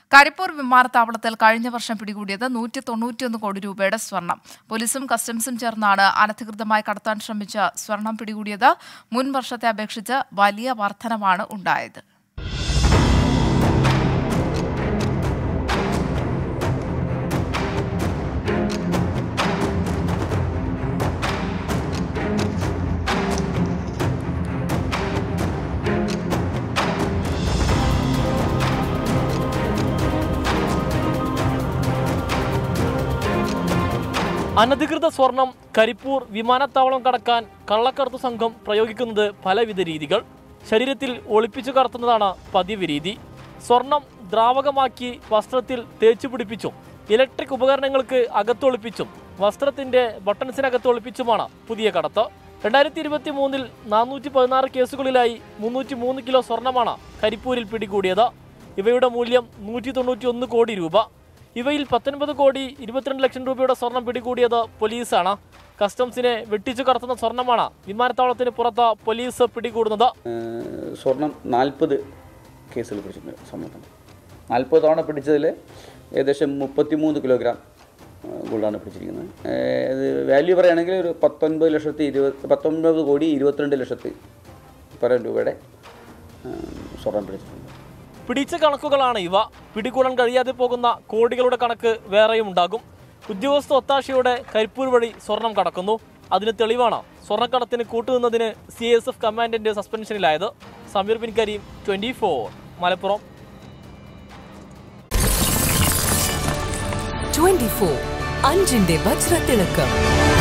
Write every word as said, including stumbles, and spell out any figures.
കരിപ്പൂർ വിമാനത്താവളത്തിൽ കഴിഞ്ഞ വർഷം പിടികൂടിയത് നൂറ്റി തൊണ്ണൂറ്റിയൊന്ന് കോടി രൂപയുടെ സ്വർണം. പോലീസും കസ്റ്റംസും ചേർന്നാണ് അനധികൃതമായി കടത്താൻ ശ്രമിച്ച സ്വർണം പിടികൂടിയത്. മുൻ വർഷത്തെ അപേക്ഷിച്ച് വലിയ വർധനവാണ് ഉണ്ടായത്. അനധികൃത സ്വർണം കരിപ്പൂർ വിമാനത്താവളം കടക്കാൻ കള്ളക്കടത്തു സംഘം പ്രയോഗിക്കുന്നത് പലവിധ രീതികൾ. ശരീരത്തിൽ ഒളിപ്പിച്ചു കടത്തുന്നതാണ് പതിവ് രീതി. സ്വർണം ദ്രാവകമാക്കി വസ്ത്രത്തിൽ തേച്ചു പിടിപ്പിച്ചും ഇലക്ട്രിക് ഉപകരണങ്ങൾക്ക് അകത്തൊളിപ്പിച്ചും വസ്ത്രത്തിന്റെ ബട്ടൺസിനകത്ത് ഒളിപ്പിച്ചുമാണ് പുതിയ കടത്ത്. രണ്ടായിരത്തി ഇരുപത്തി മൂന്നിൽ നാനൂറ്റി പതിനാറ് കേസുകളിലായി മുന്നൂറ്റി മൂന്ന് കിലോ സ്വർണമാണ് കരിപ്പൂരിൽ പിടികൂടിയത്. ഇവയുടെ മൂല്യം നൂറ്റി തൊണ്ണൂറ്റി ഒന്ന് കോടി രൂപ. ഇവയിൽ പത്തൊൻപത് കോടി ഇരുപത്തിരണ്ട് ലക്ഷം രൂപയുടെ സ്വർണം പിടികൂടിയത് പോലീസാണ്. കസ്റ്റംസിനെ വെട്ടിച്ചു കടത്തുന്ന സ്വർണമാണ് വിമാനത്താവളത്തിന് പുറത്ത് പോലീസ് പിടികൂടുന്നത്. സ്വർണം നാൽപ്പത് കേസുകൾ പിടിച്ചിട്ടുണ്ട്. സ്വർണ്ണത്തിന് നാൽപ്പത് തവണ പിടിച്ചതിൽ ഏകദേശം മുപ്പത്തിമൂന്ന് കിലോഗ്രാം ഗോൾഡാണ് പിടിച്ചിരിക്കുന്നത്. ഇത് വാല്യൂ പറയുകയാണെങ്കിൽ ഒരു പത്തൊൻപത് ലക്ഷത്തി ഇരുപത് പത്തൊൻപത് കോടി ഇരുപത്തിരണ്ട് ലക്ഷത്തി പരം രൂപയുടെ സ്വർണം പിടിച്ചിട്ടുണ്ട്. പിടിച്ച കണക്കുകളാണ് ഇവ. പിടികൂടാൻ കഴിയാതെ പോകുന്ന കോടികളുടെ കണക്ക് വേറെയും ഉണ്ടാകും. ഉദ്യോഗസ്ഥ ഒത്താശയോടെ കരിപ്പൂർ വഴി സ്വർണം കടക്കുന്നു. അതിന് തെളിവാണ് സ്വർണ്ണക്കടത്തിന് കൂട്ടുനിന്നതിന് സി എസ് എഫ് കമാൻഡന്റ് സസ്പെൻഷനിലായത്. Sameer bin Kareem, twenty four, Malappuram. Twenty four അഞ്ചിന്റെ വജ്രത്തിളക്കം.